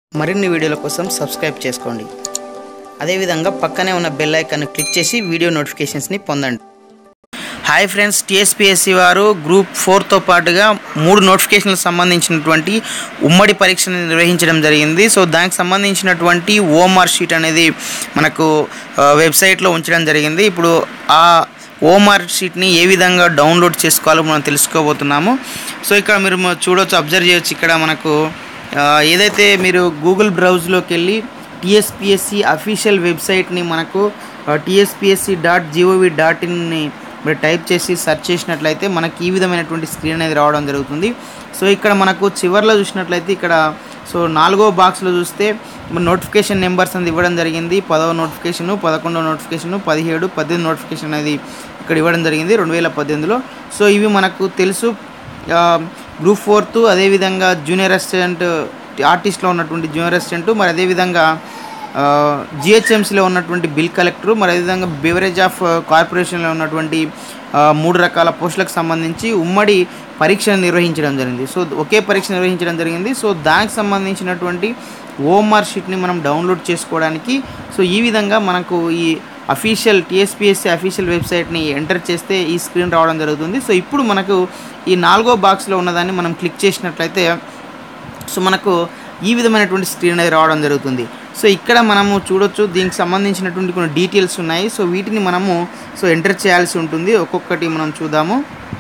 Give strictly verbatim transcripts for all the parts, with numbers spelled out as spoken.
మరిన్ని వీడియోల కోసం సబ్స్క్రైబ్ చేసుకోండి. అదేవిధంగా పక్కనే ఉన్న బెల్ ఐకాన్ క్లిక్ చేసి వీడియో నోటిఫికేషన్స్ని పొందండి. హాయ్ ఫ్రెండ్స్, టీఎస్పీఎస్సీ వారు గ్రూప్ ఫోర్తో పాటుగా మూడు నోటిఫికేషన్లకు సంబంధించినటువంటి ఉమ్మడి పరీక్షను నిర్వహించడం జరిగింది. సో దానికి సంబంధించినటువంటి ఓఎంఆర్ షీట్ అనేది మనకు వెబ్సైట్లో ఉంచడం జరిగింది. ఇప్పుడు ఆ ఓఎంఆర్ షీట్ని ఏ విధంగా డౌన్లోడ్ చేసుకోవాలో మనం తెలుసుకోబోతున్నాము. సో ఇక్కడ మీరు చూడవచ్చు, అబ్జర్వ్ చేయొచ్చు. ఇక్కడ మనకు ఏదైతే మీరు గూగుల్ బ్రౌజ్లోకి వెళ్ళి టీఎస్పీఎస్సీ అఫీషియల్ వెబ్సైట్ని మనకు టీఎస్పీఎస్సీ డాట్ జీఓవి డాట్ ఇన్ని మీరు టైప్ చేసి సెర్చ్ చేసినట్లయితే మనకి ఈ విధమైనటువంటి స్క్రీన్ అనేది రావడం జరుగుతుంది. సో ఇక్కడ మనకు చివర్లో చూసినట్లయితే ఇక్కడ సో నాలుగో బాక్స్లో చూస్తే నోటిఫికేషన్ నెంబర్స్ అనేది ఇవ్వడం జరిగింది. పదవ నోటిఫికేషను, పదకొండవ నోటిఫికేషను, పదిహేడు పద్దెనిమిది నోటిఫికేషన్ అనేది ఇక్కడ ఇవ్వడం జరిగింది రెండు వేల పద్దెనిమిదిలో. సో ఇవి మనకు తెలుసు గ్రూప్ ఫోర్త్, అదేవిధంగా జూనియర్ అసిస్టెంట్ ఆర్టిస్ట్లో ఉన్నటువంటి జూనియర్ అసిస్టెంట్, మరి అదేవిధంగా జిహెచ్ఎంసీలో ఉన్నటువంటి బిల్ కలెక్టరు, మరి అదేవిధంగా బెవరేజ్ ఆఫ్ కార్పొరేషన్లో ఉన్నటువంటి మూడు రకాల పోస్టులకు సంబంధించి ఉమ్మడి పరీక్షను నిర్వహించడం జరిగింది. సో ఒకే పరీక్ష నిర్వహించడం జరిగింది. సో దానికి సంబంధించినటువంటి ఓఎంఆర్ షీట్ని మనం డౌన్లోడ్ చేసుకోవడానికి సో ఈ విధంగా మనకు ఈ అఫీషియల్ టీఎస్పీఎస్సీ అఫీషియల్ వెబ్సైట్ని ఎంటర్ చేస్తే ఈ స్క్రీన్ రావడం జరుగుతుంది. సో ఇప్పుడు మనకు ఈ నాలుగో బాక్స్లో ఉన్నదాన్ని మనం క్లిక్ చేసినట్లయితే సో మనకు ఈ విధమైనటువంటి స్క్రీన్ అనేది రావడం జరుగుతుంది. సో ఇక్కడ మనము చూడొచ్చు, దీనికి సంబంధించినటువంటి కొన్ని డీటెయిల్స్ ఉన్నాయి. సో వీటిని మనము సో ఎంటర్ చేయాల్సి ఉంటుంది. ఒక్కొక్కటి మనం చూద్దాము.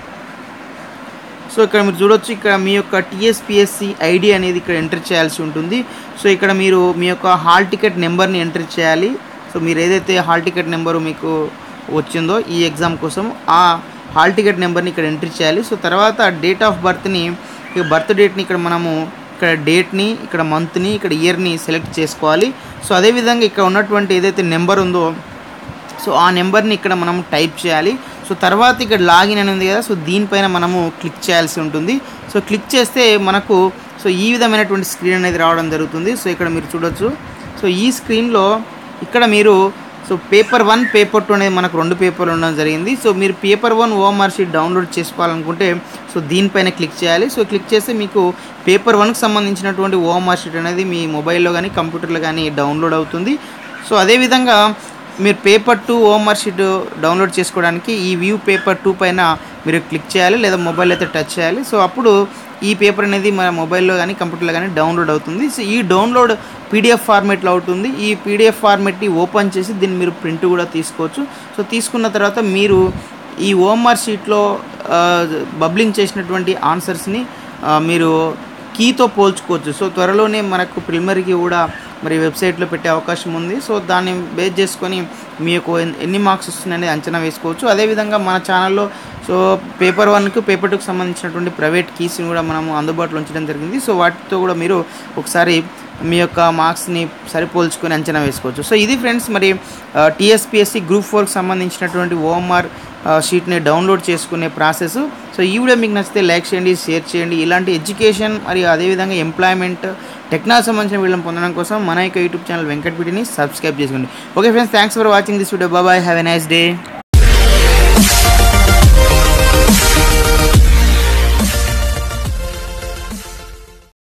సో ఇక్కడ మీరు చూడొచ్చు, ఇక్కడ మీ యొక్క టీఎస్పీఎస్సీ ఐడి అనేది ఇక్కడ ఎంటర్ చేయాల్సి ఉంటుంది. సో ఇక్కడ మీరు మీ యొక్క హాల్ టికెట్ నెంబర్ని ఎంటర్ చేయాలి. సో మీరు ఏదైతే హాల్ టికెట్ నెంబరు మీకు వచ్చిందో ఈ ఎగ్జామ్ కోసం ఆ హాల్ టికెట్ నెంబర్ని ఇక్కడ ఎంటర్ చేయాలి. సో తర్వాత డేట్ ఆఫ్ బర్త్ని, బర్త్ డేట్ని ఇక్కడ మనము ఇక్కడ డేట్ని, ఇక్కడ మంత్ని, ఇక్కడ ఇయర్ని సెలెక్ట్ చేసుకోవాలి. సో అదేవిధంగా ఇక్కడ ఉన్నటువంటి ఏదైతే నెంబర్ ఉందో సో ఆ నెంబర్ని ఇక్కడ మనం టైప్ చేయాలి. సో తర్వాత ఇక్కడ లాగిన్ అని ఉంది కదా, సో దీనిపైన మనము క్లిక్ చేయాల్సి ఉంటుంది. సో క్లిక్ చేస్తే మనకు సో ఈ విధమైనటువంటి స్క్రీన్ అనేది రావడం జరుగుతుంది. సో ఇక్కడ మీరు చూడొచ్చు, సో ఈ స్క్రీన్లో ఇక్కడ మీరు so paper one, paper two అనేది మనకు రెండు పేపర్లు ఉండడం జరిగింది. సో మీరు paper one OMR sheet download చేసుకోవాలనుకుంటే సో దీనిపైన క్లిక్ చేయాలి. సో క్లిక్ చేస్తే మీకు పేపర్ వన్కి సంబంధించినటువంటి ఓఎంఆర్ షీట్ అనేది మీ మొబైల్లో కానీ కంప్యూటర్లో కానీ డౌన్లోడ్ అవుతుంది. సో అదేవిధంగా మీరు paper two OMR sheet download చేసుకోవడానికి ఈ వ్యూ పేపర్ టూ పైన మీరు క్లిక్ చేయాలి, లేదా మొబైల్ అయితే టచ్ చేయాలి. సో అప్పుడు ఈ పేపర్ అనేది మన మొబైల్లో కానీ కంప్యూటర్లో కానీ డౌన్లోడ్ అవుతుంది. సో ఈ డౌన్లోడ్ పీడిఎఫ్ ఫార్మేట్లో అవుతుంది. ఈ పీడిఎఫ్ ఫార్మేట్ని ఓపెన్ చేసి దీన్ని మీరు ప్రింట్ కూడా తీసుకోవచ్చు. సో తీసుకున్న తర్వాత మీరు ఈ ఓఎంఆర్ షీట్లో బబ్లింగ్ చేసినటువంటి ఆన్సర్స్ని మీరు కీతో పోల్చుకోవచ్చు. సో త్వరలోనే మనకు ప్రిలిమినరీకి కూడా మరి వెబ్సైట్లో పెట్టే అవకాశం ఉంది. సో దాన్ని బేస్ చేసుకొని మీకు ఎన్ని మార్క్స్ వస్తున్నాయని అంచనా వేసుకోవచ్చు. అదేవిధంగా మన ఛానల్లో సో పేపర్ వన్కు పేపర్ టూకి సంబంధించినటువంటి ప్రైవేట్ కీస్ని కూడా మనము అందుబాటులో ఉంచడం జరిగింది. సో వాటితో కూడా మీరు ఒకసారి మీ యొక్క మార్క్స్ని సరిపోల్చుకొని అంచనా వేసుకోవచ్చు. సో ఇది ఫ్రెండ్స్, మరి టీఎస్పీఎస్సీ గ్రూప్ ఫోర్కి సంబంధించినటువంటి ఓఎంఆర్ షీట్ని డౌన్లోడ్ చేసుకునే ప్రాసెస్. సో ఈ వీడియో మీకు నచ్చితే లైక్ చేయండి, షేర్ చేయండి. ఇలాంటి ఎడ్యుకేషన్ మరియు అదేవిధంగా ఎంప్లాయ్మెంట్, టెక్నాలజీ సంబంధించిన వీడియోలను పొందడం కోసం మన యొక్క యూట్యూబ్ ఛానల్ వెంకట్ పీటీని సబ్స్క్రైబ్ చేసుకోండి. Okay friends, thanks for watching this video. Bye, have a nice day.